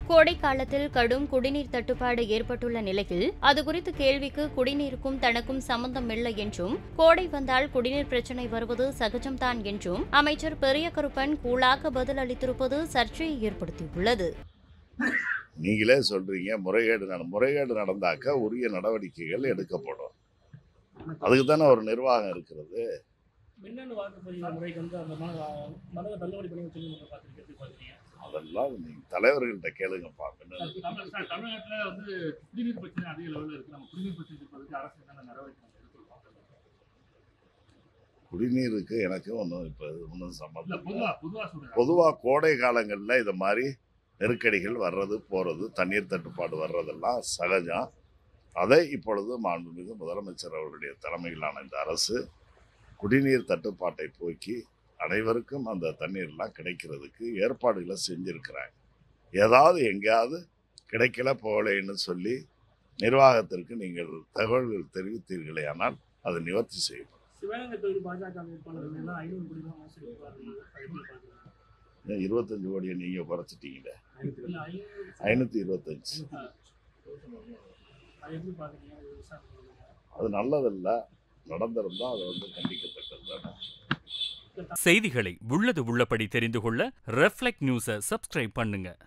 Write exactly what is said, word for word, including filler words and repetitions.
கோடை காலத்தில் கடும் குடிநீர் தட்டுப்பாடு ஏற்பட்டுள்ள நிலையில் அதுகுறித்து கேள்விக்கு குடிநீருக்கும் தனக்கும் சம்பந்தம் இல்லை என்றும், கோடை வந்தால் குடிநீர் பிரச்சினை வருவது சகஜம்தான் என்றும் அமைச்சர் பெரியகருப்பன் கூலாக பதில் அளித்திருப்பது சர்ச்சையை ஏற்படுத்தியுள்ளது. நீங்களே சொல்றீங்க முறைகேடு முறைகேடு நடந்தாக்க உரிய நடவடிக்கைகள் எடுக்கப்படும். அதுக்கு தானே ஒரு நிர்வாகம் இருக்கிறது. அதெல்லாம் நீங்க தலைவர்கள்ட்ட கேளுங்கப்பா. குடிநீருக்கு எனக்கு ஒன்றும் இப்போ ஒன்றும் சம்பந்தம். பொதுவாக கோடை காலங்களில் இது மாதிரி நெருக்கடிகள் வர்றது போகிறது, தண்ணீர் தட்டுப்பாடு வர்றதெல்லாம் சகஜம். அதை இப்பொழுது மாண்புமிகு முதலமைச்சர் அவருடைய தலைமையிலான இந்த அரசு குடிநீர் தட்டுப்பாட்டை போக்கி அனைவருக்கும் அந்த தண்ணீர்லாம் கிடைக்கிறதுக்கு ஏற்பாடுகளை செஞ்சுருக்கிறாங்க. ஏதாவது எங்கேயாவது கிடைக்கல போகலைன்னு சொல்லி நிர்வாகத்திற்கு நீங்கள் தகவல்கள் தெரிவித்தீர்களே ஆனால் அது நிவர்த்தி செய்யப்படும். இருபத்தஞ்சு கோடியை நீங்க குறைச்சிட்டீங்களே, ஐநூத்தி இருபத்தஞ்சு. அது நல்லதில்ல. நடந்திருந்தா அது வந்து கண்டிக்கத்தக்கது தானே. செய்திகளை உள்ளது உள்ளபடி தெரிந்து கொள்ள ரெஃப்ளெக்ட் நியூஸை சப்ஸ்கிரைப் பண்ணுங்க.